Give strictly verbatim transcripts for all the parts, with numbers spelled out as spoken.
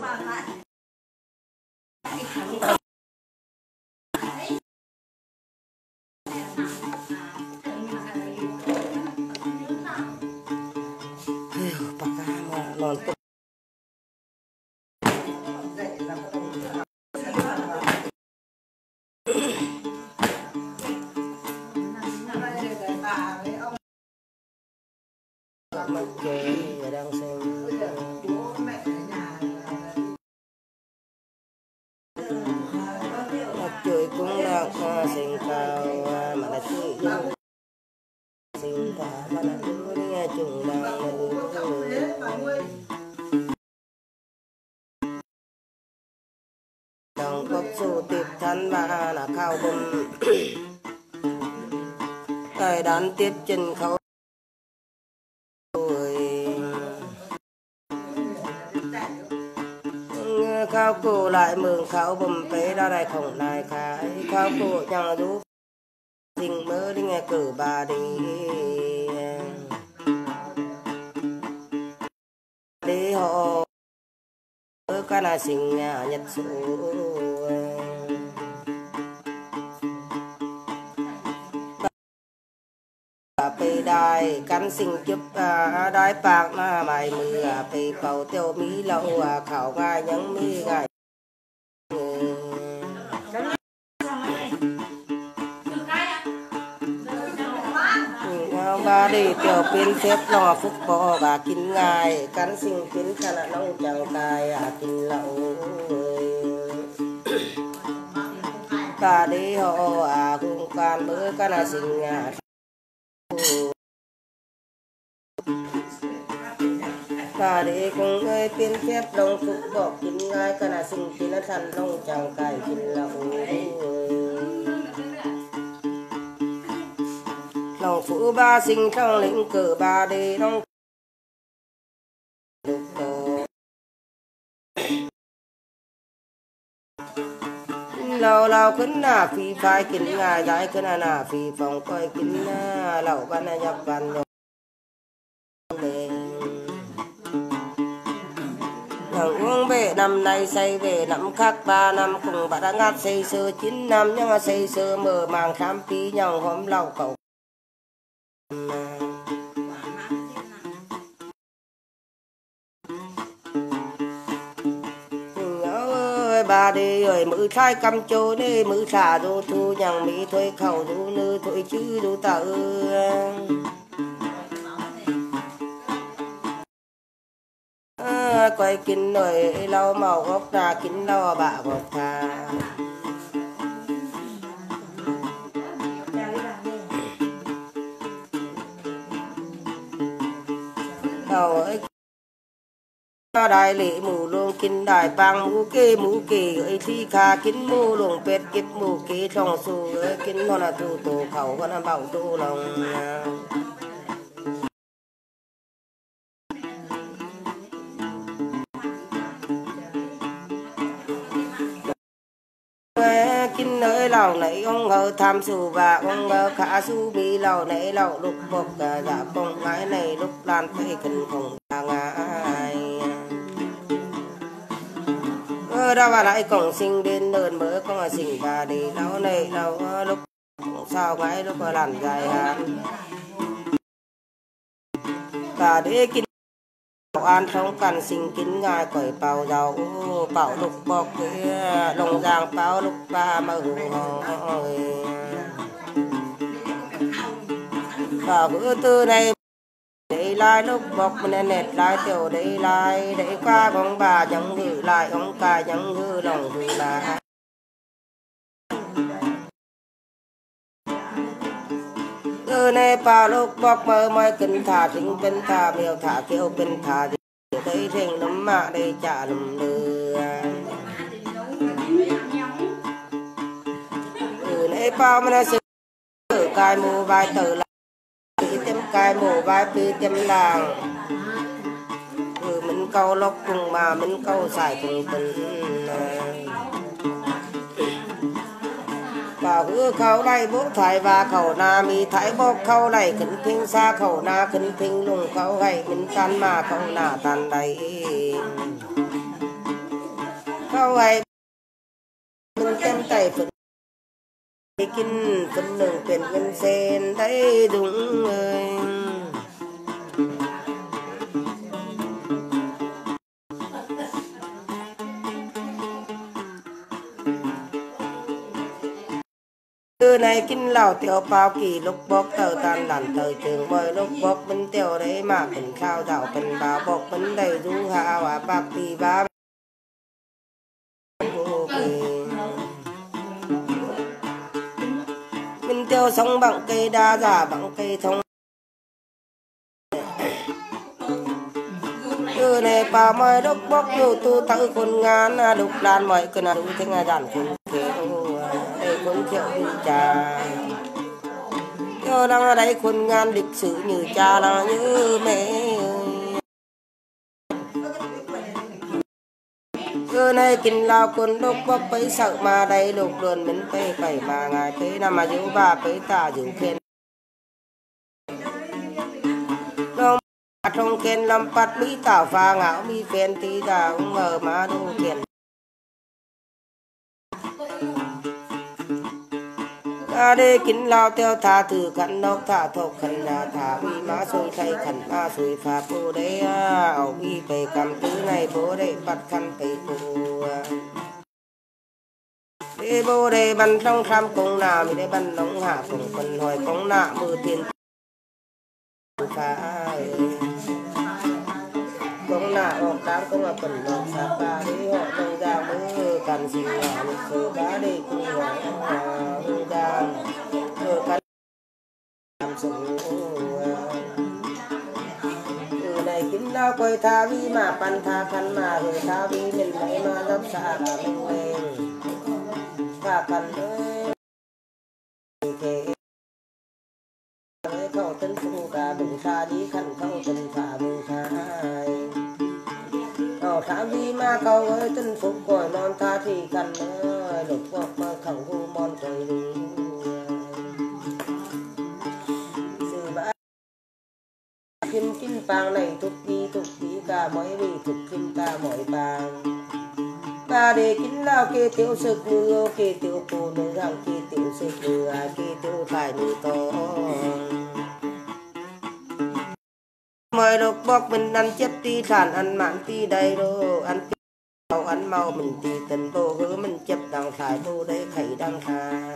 Mặc kệ đang xem mặt trời cũng đang xinh cao mà là chị xinh cả mà là nghe chung đang đồng quốc su tiệp thân mà là khao bùm thời đón tiếp chân khâu khao cổ lại mường khao bùm phế ra đây không lại khai khao cổ chẳng giúp tình mơ đi nghe cử bà đi đi họ ở cái là sinh nhật số bề đài cắn sinh chụp đái bạc na bài mưa bề cầu tiêu mỹ lâu khảo gai nhắn mi gai ba đi tiểu pin xếp lò phúc bò và kín ngài cắn sinh kín khả là nông chẳng cài à kín lậu cả đi họ à cùng can mới cái là sinh à cả đi cùng ơi pin xếp lông phúc bò kín ngài cái là sinh kín là thành nông chẳng cài kín lậu lòng phụ ba sinh trong lĩnh cử ba đi đông lâu lâu khấn na phi phai kín ngài giải khấn na na phi phòng coi kín lâu ban nhập ban nhộn lòng uống về năm nay say về năm khác ba năm cùng bà đã ngát say sơ chín năm nhưng mà say sơ mở màng khám phí nhau hôm lâu cầu bà đi rồi mũi khai cầm chô đi mũi xả đô thu nhằng mỹ thuê khẩu đô nư thuê chứ đô tự à, quay kín rồi lau màu gốc ra kín lau bạ gốc thà đầu ấy đại lệ mù luồng kín đại bang mù kê mù kê ấy thi kha kín mù luồng pet kip mù kê trong su ấy kín nó là tu tổ khẩu nó là bảo tu lòng kín nơi lầu nấy ông ngờ tham su và ông ngờ khả su bị lầu nấy lầu lúc bọc cả dạ bông gái này lúc lan thấy cần không ngại đâu mà lại còn sinh đến nơi mới con là sinh và đi lâu này lâu lúc sao ngay lúc làm dài hạn và để kinh an sống cần sinh kín ngài cởi bào dầu bảo lục bọc cái đồng giang báo lúc ba mà hùng hồi và bữa tư này để lại lúc bọc nên nét lại tiểu để lại để qua con bà chẳng gửi lại ông ca chẳng gửi lòng gửi là từ này bà lúc bọc mơ mới kinh thả tính kinh thả miêu thả kêu kinh thả thì thấy thình lắm mà đây trả lầm đưa từ này bao mà nó sử cài mù vai tử là tiêm cài mù vai pi tiêm làng ừ mình câu lóc cùng mà mình câu xài cùng tình và hứa khâu đây bố thái và khẩu na mi thái bốc khâu này kính thinh xa khẩu na kính thinh lùng khâu gầy mình tan mà khẩu na tan đầy câu ấy mình kem tay phấn kinh phấn đường tiền ngân sen thấy đúng ơi từ này kinh lão tiểu bao kỳ lúc bốc tờ tan làn tờ trường bơi lúc bốc bên tiểu đấy mà bên khao dạo bên bao bốc bên đầy du hạ và bạc tì ba bên tiêu sống bằng cây đa giả bằng cây thông từ này bao mọi lúc bốc dù tu tự con ngán đục lan mọi cơn đủ thế ngài giản cùng thế đây con thiệu đi trà cho đang ở đây con ngàn lịch sử như cha là như mẹ cứ này kinh lao con lúc bốc bấy sợ mà đây lục luôn mình tê bảy mà ngài tới năm mà giữ bà tới ta giữ khen đông trong khen lâm phát mỹ tảo pha ngạo mi phen tí ta cũng ngờ mà đu kiền ta đê kính lao theo thả từ khăn nóc thả thọc khăn là thả uy má xôi thay khăn ma xôi phá bố đế ảo uy bề cầm tứ này bố đế bắt khăn bề bố đế bố đế bắn trong tham công nào mi đế bắn nóng hạ cùng phần hỏi công nạ mưa tiền phá công nạ hoặc tám công là phần lòng xa ba đế họ đông ra mới cần xin nhỏ một số bá đế cùng nhỏ hương ra rồi cắn làm sống từ này kính lao quay tha vi mà pan tha khăn mà rồi tha vi mình lấy mà đắp xa là mình lên và khăn ơi kể khâu tân phụ cả đừng xa đi khăn khâu tân phá mừng khai ở thả vi mà câu ơi tân phục gọi non tha thì khăn ơi lục bọc mà khẩu hù mòn trời đúng sự bãi kim kim bang này thúc đi thúc đi cả mấy đi thúc kim ta mọi bang ta để kín lao kê tiểu sức mưa kê tiểu phụ nữ hàng kê tiểu sức mưa kê tiểu phải nữ to mời lục bọc mình ăn chất ti sản ăn mặn ti đầy đô ăn ti màu ăn màu mình ti tình bố hứa mình chấp đằng phải bố đây khẩy đằng thà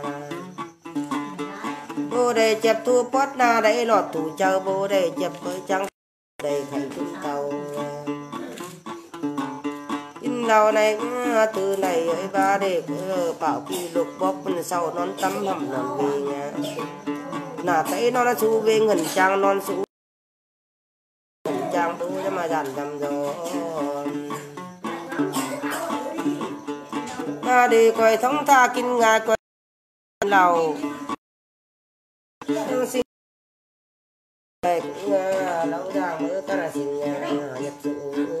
bố đây chấp thua bót na đây lọt thủ chờ bố đây chấp với trắng đây khẩy chúng tàu in đầu này từ này ấy ba để bảo kỳ lục bọc mình sau non tắm hầm non về nha nà thấy nó đã su về ngần trang non su trang bố cho mà dàn dầm rồi ta đi quay thống tha kinh ngài quay lầu xin này cũng lâu ra mới ta là xin nhật sự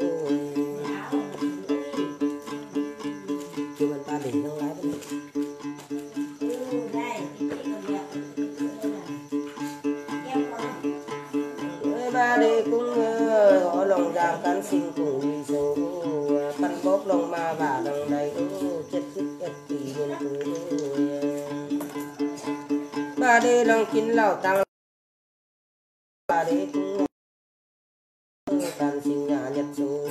chứ mình ta đỉnh không lái với ba đi cũng ở lòng giang cán xin cùng đi số phân bóp lòng ma và đằng này chất sức ít tỷ nhân tử ba đi lòng kín lão tăng ba đi cũng cán xin nhà nhật số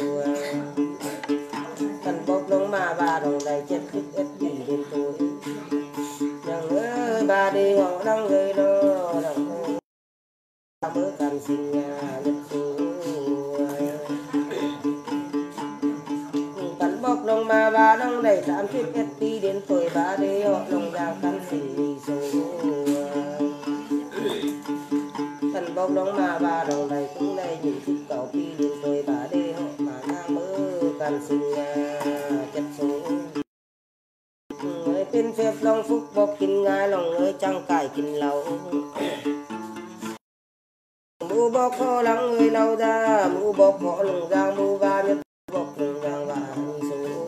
phân bóp lòng ma và đằng này chất sức ít tỷ nhân tử rằng ơi ba đi họ đang gây đó đằng bữa cần xin nhà nhật số cắn bóc lòng mà ba đông đầy tám chiếc ét đi đến tuổi ba đi họ lòng giang cắn xin số cắn bóc lòng mà ba đông đầy cũng đây những chiếc cầu đi đến tuổi ba đi họ mà ngang mơ cần xin nhà nhật số người tên phép lòng phúc bóc kinh ngài lòng người trăng cải kinh lâu mũ bọc họ lắng người lâu ra mũ bọc họ lùng giang mũ va nhất bọc lùng giang và số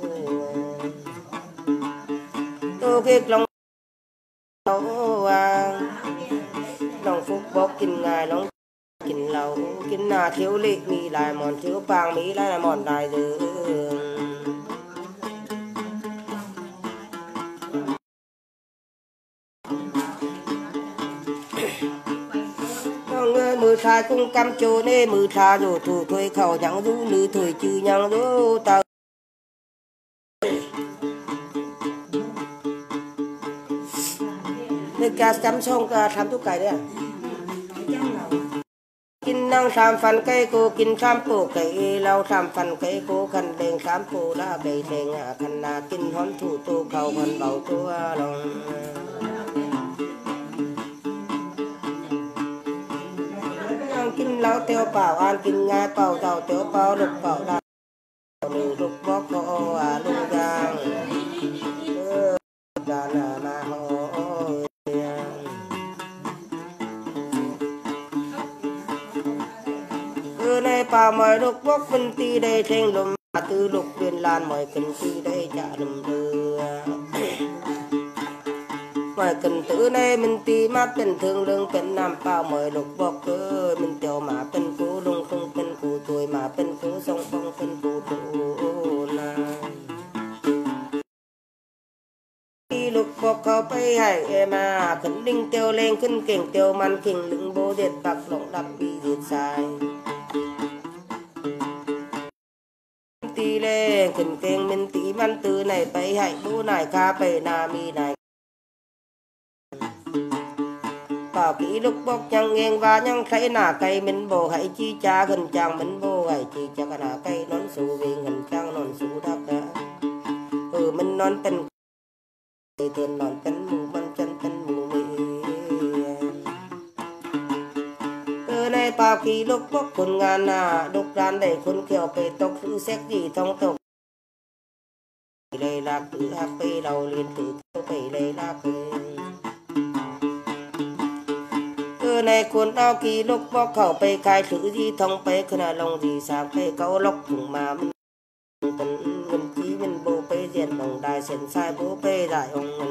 tô kết lòng lâu à lòng phúc bọc kinh ngài lòng kinh lâu kinh là thiếu lệ mi lại mòn thiếu vàng mỹ lại là mòn đài dư mưa thai cũng cam chô nê mưa tha rồi thủ thuê khẩu nhắn rú nữ thời chư nhắn rú tao nơi ca chăm xong ca tham thuốc cải đấy à kinh năng tham phần cây cô kinh tham phụ cây lau tham phần cây cô khăn đèn tham phụ đã cây đèn à khăn na kinh hón thủ tu khẩu khăn bảo tu lòng kinh lau tiêu bảo an kinh nga bảo tàu tiêu bảo lục bảo đà lục lục bóc cô à lục giang đà na na ho từ nay bảo mọi lục bóc phân ti đây thành lùm từ lục viên lan mọi kinh ti đây trả lùm đưa mọi cần tử này mình ti mắtเป็นthương lươngเป็นนำเปล่าmọi lục bóc cơ mình tiểu màเป็นกูลงคงเป็นกูตุยmàเป็นกูทรงฟงเป็นกูตูนาที่ลกบกเขาไปให้เอมาขึ้นดิ่งเตียวเลงขึ้นเก่งเตียวมันเข่งลึงโบเด็ดปักหลงดับปีเด็ดสายตีเลงขึ้นเก่งมันตีมันตือไหนไปให้บูไหนคาไปนามีไหนbảo kỹ lúc bốc nhang nghiêng và nhang thấy nà cây mình bồ hãy chi cha gần chàng mình bồ hãy chi cha cả nà cây nón sù vì gần chàng nón sù đắc đã ừ mình nón tên thì tiền nón tên mùมันchân tên mù mì từ nay bảo kỹ lúc bốcคนงานน่ะđục đàn đểคนเขียวไปตกซื้อเซ็กgì thông tục đây là cứ hạtไปđầu liền từไปđây là cứ từ này cuốn ao kỳ lúc bóc khẩuไปkhai thử gì thôngไปขนาดลงgì sángไปเกาล็อกถุงมามันเป็นเงินจีมันโบไปเรียนลงได้เส้นสายโบไปได้องเงิน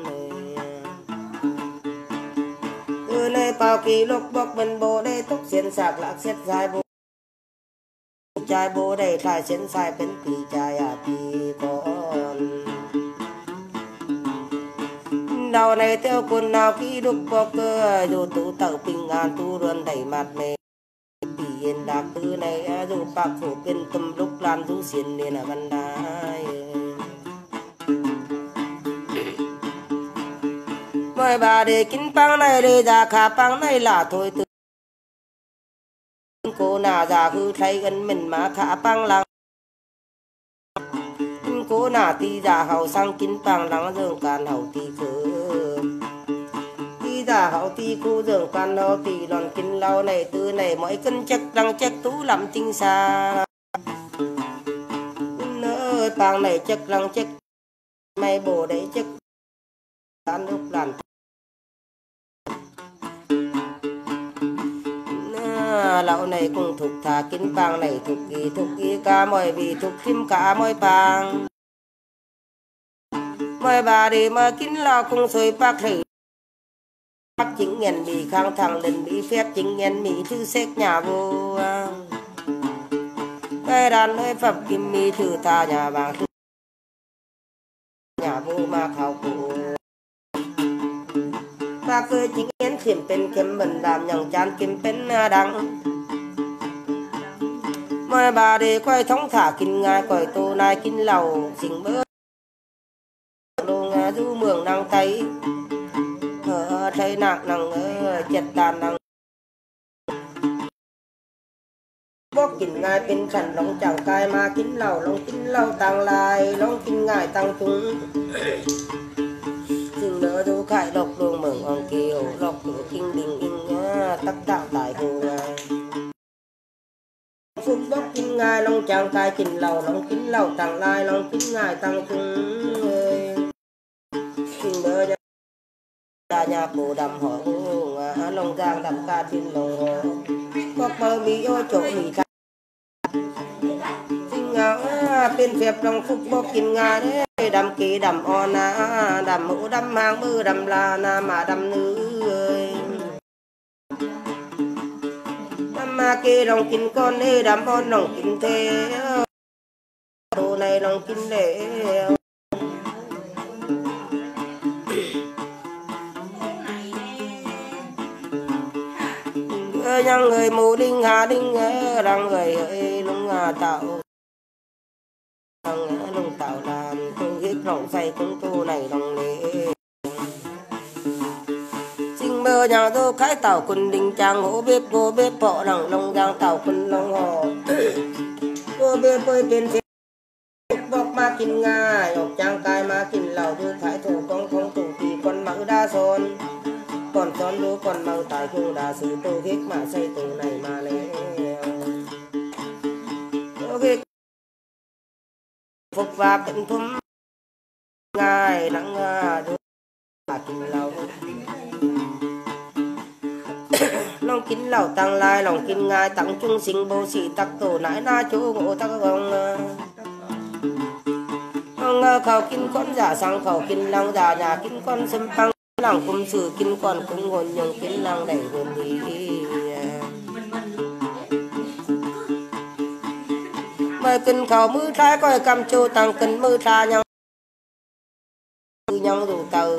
từ này bao kỳ lúc bócมันโบได้ตกเส้นสากหลักเส้นสายโบใจโบได้ถ่ายเส้นสายเป็นปีใจอ่ะปีก่อนđầu này theo con nào khi đúc bọc cơ dù tụ tạo bình an tu luôn đẩy mặt mê bị yên đạc tư này dù bạc phổ bên tâm lúc lan dù xiên nên là văn đai mời bà để kín băng này để ra khá băng này là thôi từ cô nào già cứ thấy gần mình mà khá băng lăng cô nào ti già hậu sang kín băng lăng dương càn hậu ti khứ giả hậu ti khu dường quan hậu ti lòn kinh lâu này từ này mỗi cân chắc răng chắc tú làm tinh xa nơi bang này chắc răng chắc mày bồ đấy chắc tan lúc làm lão này cũng thuộc thả kinh bang này thuộc kỳ thuộc kỳ cả mọi vì thuộc kim cả mọi bang mọi bà đi mà kín lao cùng xuôi bác thử bác chính ngàn bị khang thằng lần bị phép chính ngàn mỹ thư xét nhà vô cái đàn nơi phẩm kim mi thư tha nhà vàng thư nhà vô mà khảo cụ bác ơi chính ngàn khiểmเป็นเข็มเหมือนดามอย่างจานกิมเป็นดังmọi bà để quay thống thả kinh ngài quay tô nai kinh lầu xình bơ đồ ngà du mường năng tay ở thấy nặng năng ở chật đàn năng bóc kinh ngài bên khẩn lòng chẳng cai mà kinh lầu lòng kinh lầu tăng lại lòng kinh ngài tăng tung dừng đỡ du khải lộc đồ mường hoàng kiều lộc đồ kinh đình in tắc tạo tại hồ ngài phúc bóc kinh ngài lòng chẳng cai kinh lầu lòng kinh lầu tăng lại lòng kinh ngài tăng tung dừng đỡ ra nhà bồ đầm họ ngà lòng giang đầm ca trên lồng có bờ mì ô chỗ mì thang sinh ngào bên phép lòng phúc bóc kinh ngà đấy đầm kỳ đầm o na đầm mũ đầm hàng mư đầm la na mà đầm nữ đầm mà kê lòng kinh con ê đầm on lòng kinh thế đồ này lòng kinh để nhang người mù đinh hà đinh đang người ơi lung à tạo đang lung tạo làm không hít lòng say cũng tu này lòng lệ sinh mơ nhà tôi khai tàu quân đình trang ngô bếp ngô bếp họ đằng long giang tàu quân long hồ ngô bếp ơi bên phía bọc ma kinh nga ngọc trang cai ma kinh lầu du thái thủ con không thủ thì con mẫu đa son còn son đu còn màu tại khu đà sử tô hít mà xây từ này mà lấy ok phục và bệnh thum ngài nắng đu mà kinh lầu lòng kín lầu tăng lai lòng kín ngài tăng trung sinh bố sĩ tắc tổ nãi na chỗ ngộ tắc gong ông khẩu kín con giả sang khẩu kín lòng giả nhà kín con xâm tăng lòng cung sử kín con cũng hồn nhung kín lòng đẩy hồn đi mời kín khẩu mưa trái coi cầm chô tăng kín mưa tra nhau nhau đủ tàu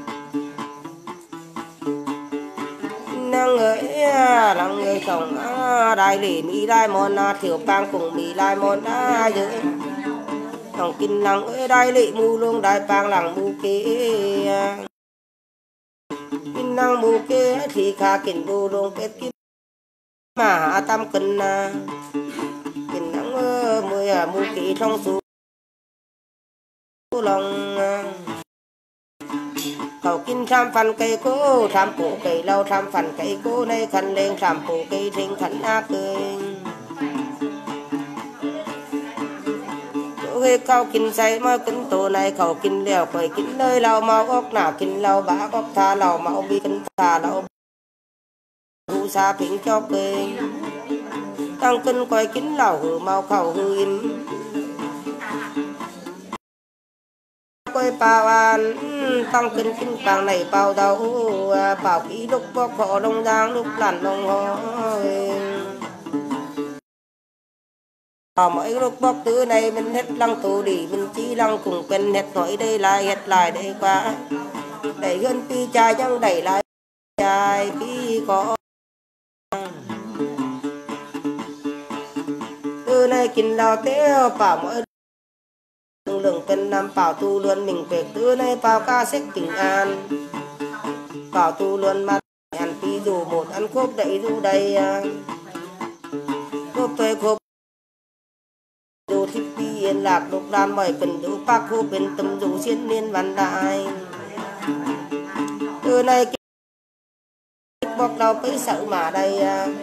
năng người năng người chồng đại lì mỹ đại môn thiểu bang cùng mỹ đại môn đã giữ lòng kinh năng ơi đại lì mù luôn đại bang làng mù kế kinh năng mù kế thì khá kinh đu luôn kết kim mà tam kinh kinh năng mười mù kế trong số lòng khẩu kinh tham phần cây cố tham phụ cây lâu tham phần cây cố này khăn lên tham phụ cây thinh khăn ác cười chỗ gây cao kinh say mà kinh tổ này khẩu kinh liều khởi kinh nơi lâu mau ốc nào kinh lâu bá ốc tha lâu mau bi kinh tha lâu hú xa phỉnh cho cười tăng kinh coi kinh lâu hư mau khẩu hư im quay bao an tăng kinh kinh bằng này bao đầu bảo kỹ lúc bóc họ đông giang lúc làn đông họ ở mỗi lúc bóc tứ này mình hết lăng tù đi mình chỉ lăng cùng quen hết nói đây lại hết lại đây quá đẩy hơn pi trai chẳng đẩy lại trai pi có từ này kinh lao tế bảo mỗi lượng tên nam bảo tu luôn mình về tứ này bảo ca sách bình an bảo tu luôn mặt ăn ví dụ một ăn khốp đẩy du đây khốp thuê khốp dù thích đi yên lạc độc đàn mọi cần đủ bác khốp bên tâm dù xiên niên văn đại từ này bọc đầu bấy sợ mà đây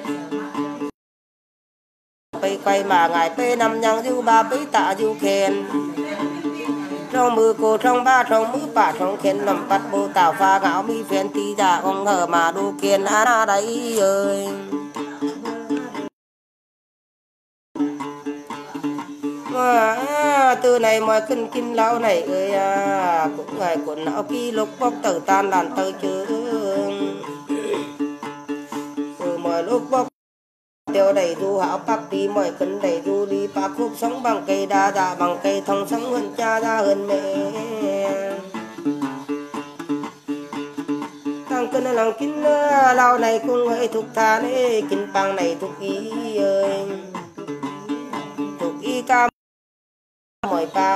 bấy quay mà ngài bê năm nhang du ba bấy tạ du khen trong mưa cô trong ba trong mưa bà trong khen nằm bắt bồ tảo pha gạo mi phen tí giả ông hở mà đu kiên á đấy ơi à, từ này mọi kinh kinh lão này ơi à, cũng ngày quần áo kỳ lúc bóc tử tan đàn tới chứ từ mọi lúc bóc tiêu đầy du hảo bác đi mọi cân đầy du đi bác khúc sống bằng cây đa dạ bằng cây thông sống hơn cha ra hơn mẹ thằng cân lòng kín lao này cũng hơi thuộc tha đấy kín bằng này thuộc ý ơi thuộc ý cam mọi ba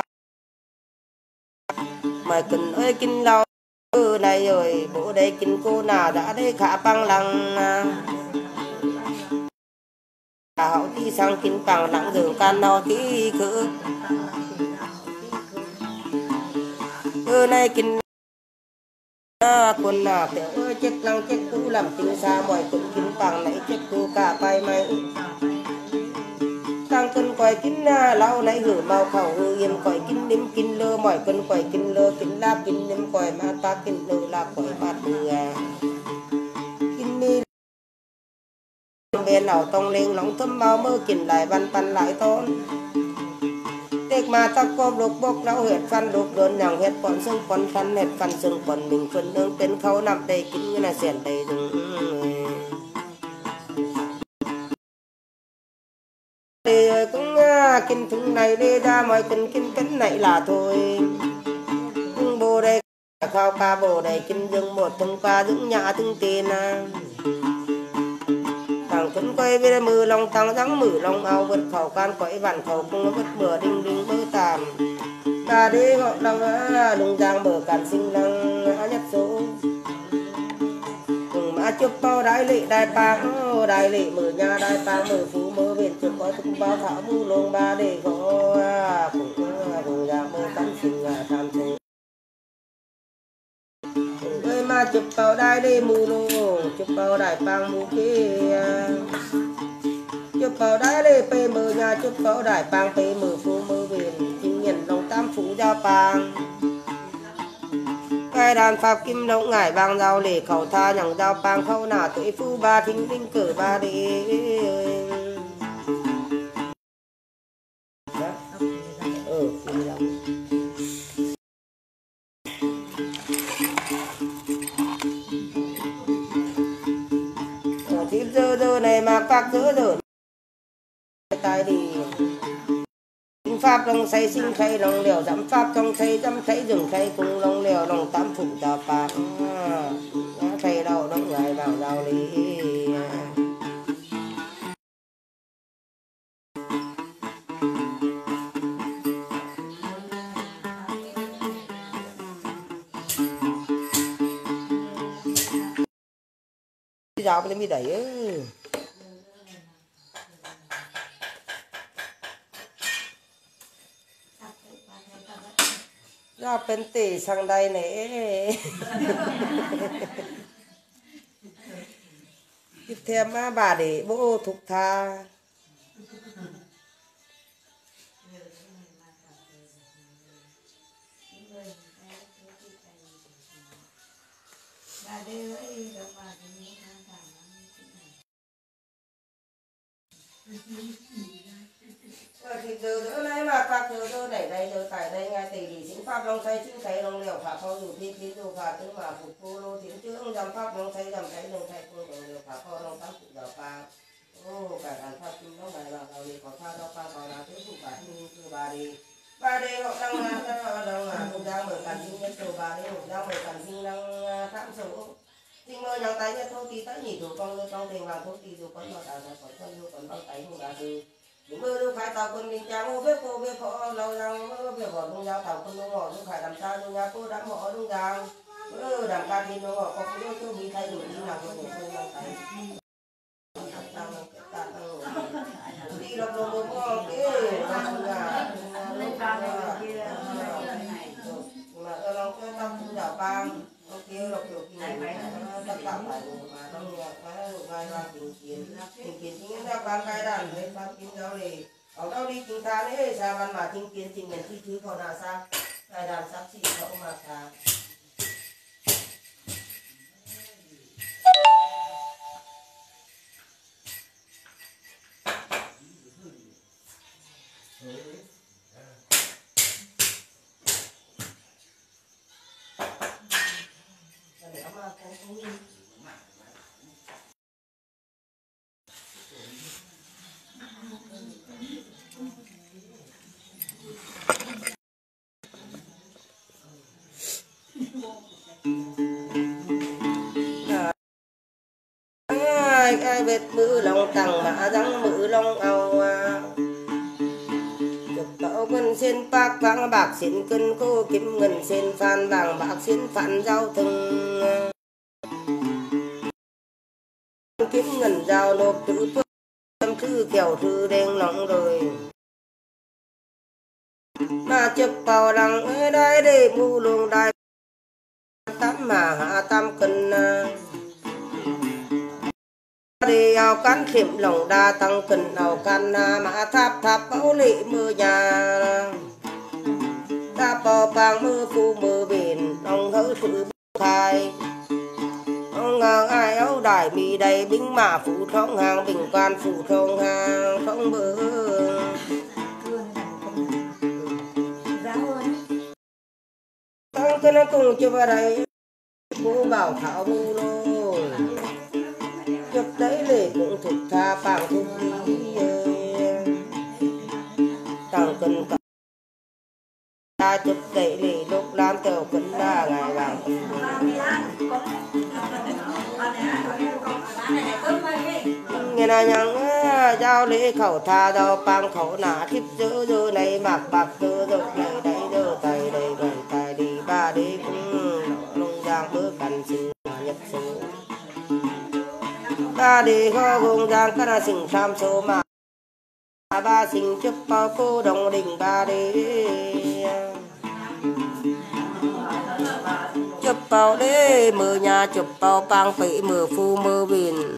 mọi cân ơi kín lao này rồi bố đây kín cô nào đã đây khả bằng lăng hậu tí sang kín bằng nặng dường can no tí khứ ơ này kín quần nào tiểu ơi chết lăng chết cũ làm tính xa mọi quần kín bằng này chết cũ cả bay mây tăng cân quay kín lão này gửi mau khẩu hư yên quay kín đếm kín lơ mọi cân quay kín lơ kín láp kín đếm quay mà ta kín lơ là quay bát từ kín mi bên nào tông lên nóng thấm bao mơ kín lại văn văn lại tôn tiếc mà ta có lục bốc lão huyệt phân lục đơn nhàng huyệt còn xương còn phân huyệt phân xương còn mình phân đơn tên khâu nằm đây kín như là xẻn đây rừng thì cũng kinh thùng này đi ra mọi kinh kinh kinh này là thôi bồ đây khao ca bồ đây kinh dương một thông qua dưỡng nhà thương tiền thằng cấn quay với mưa lòng tăng rắn mử lòng ao vượt khẩu can quậy vạn khẩu cùng nó vứt bừa đinh đinh mơ tàm ta đi gọi lòng lùng giang bờ cản sinh lăng nhất số cùng mà chụp bao đại lệ đại bang đại lệ mở nhà đại bang mở phú mở biển chụp bao chụp bao thảo mu lông ba để có cùng cùng giang bờ cản sinh tham thế ơi mà chụp bao đại lệ mù lông chụp bao đại bang mù kia chụp bao đại lệ pe mở nhà chụp bao đại bang pe mở phú mở biển chính nhận lòng tam phú gia bang cái đàn pháp kim động ngải vàng giao lệ khẩu tha nhằng giao bang khâu nà tuổi phu ba thính linh cử ba đi ừ thím dơ dơ này mà các dơ dơ tay đi pháp lòng say sinh khay lòng liều dám pháp trong say dám thấy rừng khay cùng lòng liều lòng tám phụ cho bạc khay đâu đóng ngài vào giao lý giáo bên mi đẩy raเป็นตีสังใดเนี่ยคิดเทียมมาบาดีโบทุกทาthì từ đỡ này mà pháp từ từ đẩy đây từ tại đây ngay tỷ lý chính pháp long say chính thấy long liều pháp phao dù thiên thiên dù pháp tức mà phục cô lô thiên chữ dòng pháp long say dòng thấy long say cô long liều pháp phao long tám phụ giáo pa ô cả đàn pháp kim long này là đầu đi có pha đâu pa có là thứ phụ bản như từ ba đi ba đi họ đang là đang là cũng đang mở cản sinh nhất từ ba đi cũng đang mở cản sinh đang tham số sinh mơ nhang tay nhất thôi thì tới nhị thủ con lưu trong tiền vàng thôi thì dù con mà tạo ra còn con lưu còn bằng tay không đã từ những mơ lưu phải tàu con đình trang ô biết cô biết họ lâu lâu mơ việc họ đông giao tàu con lưu họ lưu phải làm sao lưu nhà cô đám họ đông giang mơ đàm ca thì lưu họ có lưu tôi bị thay đổi đi nào con cũng không mang tay đi lọc lọc lọc lọc cái mà ở lòng cái tâm cũng giả bang kêu lọc lọc này tất cả phải mà trong nhà cái ngày là tình kiến tình kiến chính là ban cái đàn hay ban kiến giáo lì ở đâu đi chúng ta đấy sao ban mà tình kiến tình nhận chi thứ còn là sao cái đàn sắc chỉ có mà sao ai biết mưa lòng tặng mà răng mưa lòng ao chụp cậu ngân xin bạc vàng bạc xin cân cô kiếm ngân xin phan vàng bạc xin phản giao từng kiếm ngân giao nộp tự phước tâm thư kẹo thư đen nóng rồi mà chụp vào đằng ở đây để mù luồng đài tám mà hạ tam cân đi ao cán khiểm lòng đa tăng cần ao can mà tháp tháp bão lệ mưa nhà đa bò bang mưa phu mưa biển ông hỡi sự khai ông ngang ai áo đài mì đầy binh mã phủ thông hàng bình quan phủ thông hàng thông bờ tăng cân cùng chưa vào đây cô bảo thảo mu lô chụp đấy lệ cũng thực tha bằng thúc đi tăng cân ta chụp đấy lệ lúc làm tàu cân là ngày vàng nghe là nhang giao lễ khẩu tha giao bang khẩu nã thiếp dữ dữ này mạc bạc dữ dữ này đây dữ tay đây gần tay đi ba đi cũng lông giang bước cành sinh nhật số ba đi kho gông giang các là sinh tham số mà ba sinh chấp bao cô đồng đình ba đi chụp bao đế mưa nhà chụp bao bang phỉ mưa phu mưa biển